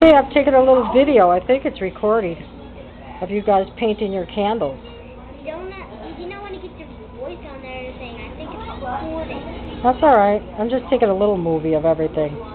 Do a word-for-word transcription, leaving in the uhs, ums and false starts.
Hey, I've taken a little video. I think it's recording of you guys painting your candles. You don't know, you don't want to get your voice on there and everything. I think it's recording. That's all right. I'm just taking a little movie of everything.